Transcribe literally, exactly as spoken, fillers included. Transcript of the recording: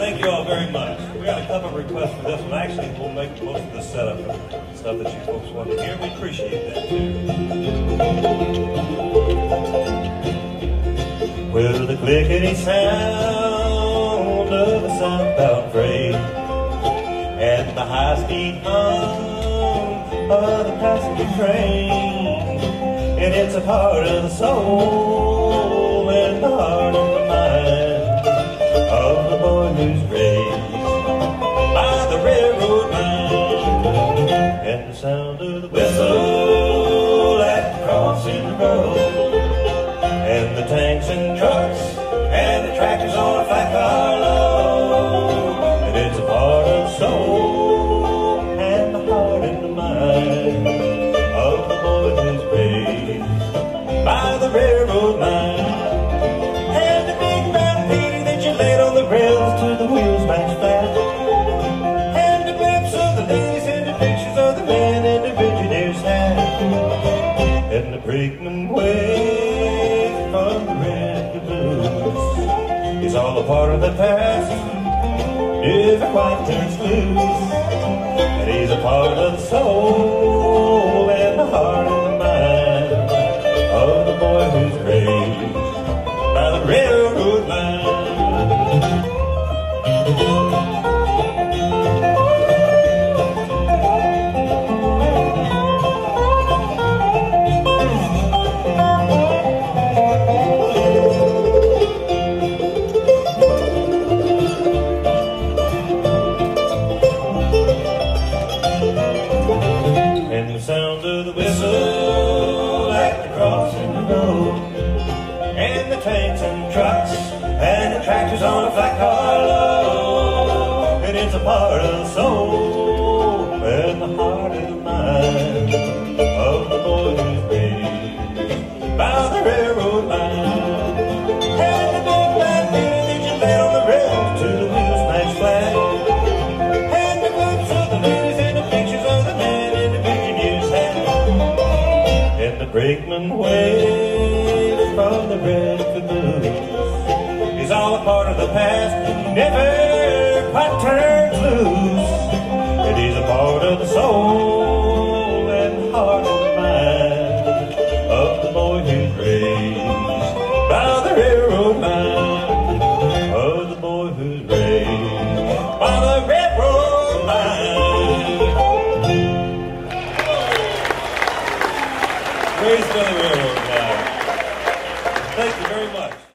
Thank you all very much. We got a couple of requests for this one. Actually, we'll make most of the setup and stuff that you folks want to hear. We appreciate that too. Well, the clickety sound of a southbound freight and the high-speed hum of the passenger train, and it's a part of the soul and the heart and the mind of the boy who's raised by the railroad line. And the sound of the whistle at the crossing the road, and the tanks and trucks and the tractors on a flat car load, and it's a part of the soul and the heart and the mind of the boy who's raised by the railroad line. And the big brown Peter that you laid on the rails till the wheels match flat, and the blips of the ladies and the pictures of the men in the engineer's hat, and the brakeman waves from the red caboose is all a part of the past. Every white turns loose, and he's a part of the soul and the heart and the mind of the boy who's raised by the railroad line. And the sound of the whistle at the crossing the road, and the tanks and trucks and the tractors on a flat car load, and it's a part of the soul and the heart and the mind of the boy who's raised by the railroad line. And the big black baby that you laid on the rails till the wheels smash flat, and the glimpse of the ladies and the pictures of the men in the engineer's hat, and the brakeman waves from the red caboose is all a part of the past, never quite turns loose, and he's a part of the soul and the heart and the mind of the boy who's raised by the railroad line, of the boy who's raised by the railroad line. Raised by the railroad line. Thank you very much.